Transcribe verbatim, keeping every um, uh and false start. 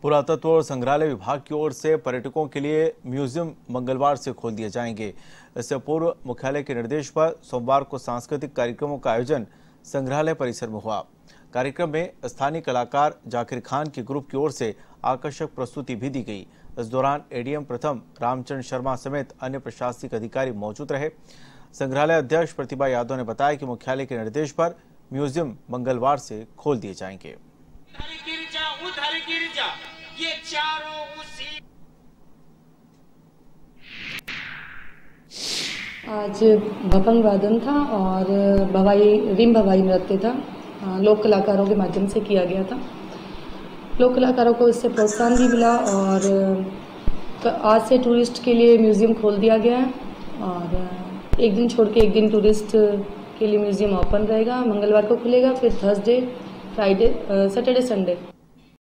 पुरातत्व और संग्रहालय विभाग की ओर से पर्यटकों के लिए म्यूजियम मंगलवार से खोल दिए जाएंगे। इससे पूर्व मुख्यालय के निर्देश पर सोमवार को सांस्कृतिक कार्यक्रमों का आयोजन संग्रहालय परिसर में हुआ। कार्यक्रम में स्थानीय कलाकार जाकिर खान के ग्रुप की ओर से आकर्षक प्रस्तुति भी दी गई। इस दौरान एडीएम प्रथम रामचंद्र शर्मा समेत अन्य प्रशासनिक अधिकारी मौजूद रहे। संग्रहालय अध्यक्ष प्रतिभा यादव ने बताया कि मुख्यालय के निर्देश पर म्यूजियम मंगलवार से खोल दिए जाएंगे। ये चारों उसी आज भपंग वादन था और भवाई रिम भवाई नृत्य था। लोक कलाकारों के माध्यम से किया गया था। लोक कलाकारों को इससे प्रोत्साहन भी मिला और आज से टूरिस्ट के लिए म्यूज़ियम खोल दिया गया है और एक दिन छोड़ के एक दिन टूरिस्ट के लिए म्यूज़ियम ओपन रहेगा। मंगलवार को खुलेगा, फिर थर्सडे, फ्राइडे, सैटरडे, संडे